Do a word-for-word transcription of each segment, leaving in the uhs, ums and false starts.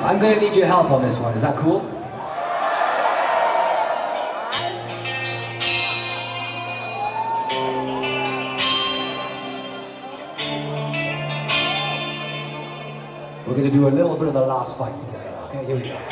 I'm gonna need your help on this one. Is that cool? We're gonna do a little bit of the last fight together. Okay, here we go.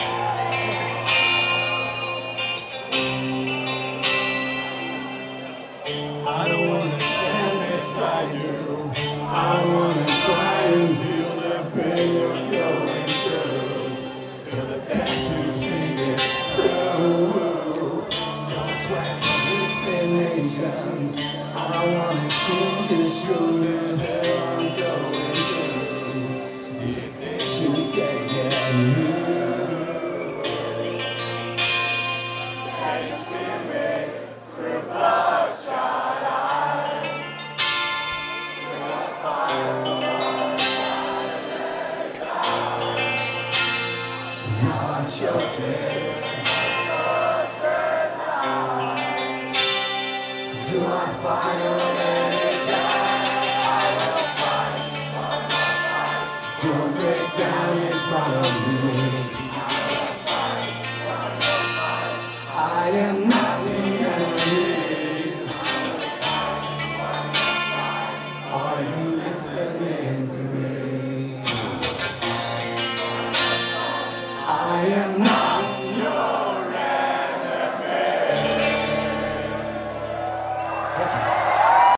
I don't wanna stand beside you. I wanna try and feel the pain you're going through. Till the death you sing is through. Your sweats and hallucinations. I wanna scream to show you that I'm going through. The addiction's taking you. Can you feel me through bloodshot eyes? Should I fight for bloodshot eyes? Now I'm choking. Do I fight or any time? I will fight, I will fight. Don't break down in front of me. I will fight, I will fight. I am not